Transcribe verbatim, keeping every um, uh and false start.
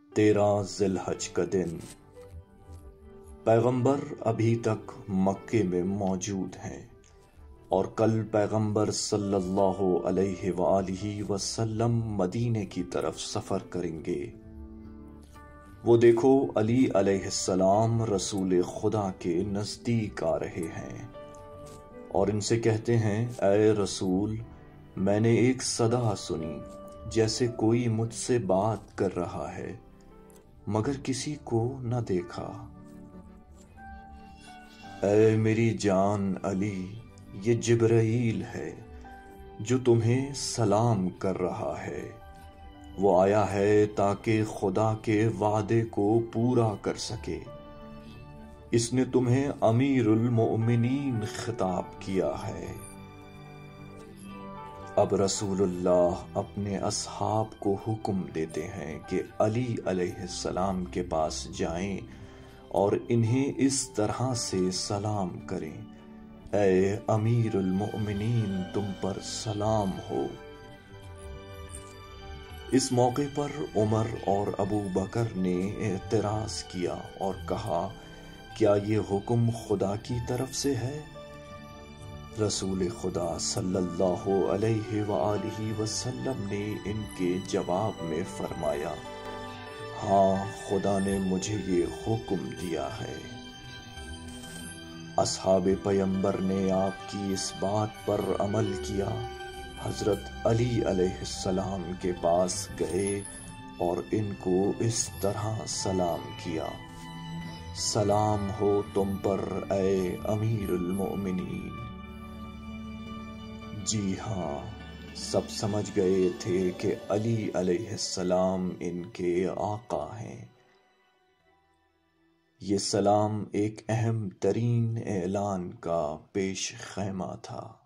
تیرہ ذی الحج کا دن۔ پیغمبر ابھی تک مکے میں موجود ہیں اور کل پیغمبر صلی اللہ علیہ وآلہ وسلم مدینے کی طرف سفر کریں گے۔ وہ دیکھو علی علیہ السلام رسول خدا کے نزدیک آ رہے ہیں اور ان سے کہتے ہیں، اے رسول، میں نے ایک صدا سنی جیسے کوئی مجھ سے بات کر رہا ہے مگر کسی کو نہ دیکھا۔ اے میری جان علی، یہ جبرائیل ہے جو تمہیں سلام کر رہا ہے۔ وہ آیا ہے تاکہ خدا کے وعدے کو پورا کر سکے۔ اس نے تمہیں امیر المؤمنین خطاب کیا ہے۔ اب رسول اللہ اپنے اصحاب کو حکم دیتے ہیں کہ علی علیہ السلام کے پاس جائیں اور انہیں اس طرح سے سلام کریں، اے امیر المؤمنین، تم پر سلام ہو۔ اس موقع پر عمر اور ابو بکر نے اعتراض کیا اور کہا، کیا یہ حکم خدا کی طرف سے ہے؟ رسول خدا صلی اللہ علیہ وآلہ وسلم نے ان کے جواب میں فرمایا، ہاں، خدا نے مجھے یہ حکم دیا ہے۔ اصحاب پیمبر نے آپ کی اس بات پر عمل کیا۔ حضرت علی علیہ السلام کے پاس گئے اور ان کو اس طرح سلام کیا، سلام ہو تم پر اے امیر المؤمنین۔ جی ہاں، سب سمجھ گئے تھے کہ علی علیہ السلام ان کے آقا ہیں۔ یہ سلام ایک اہم ترین اعلان کا پیش خیمہ تھا۔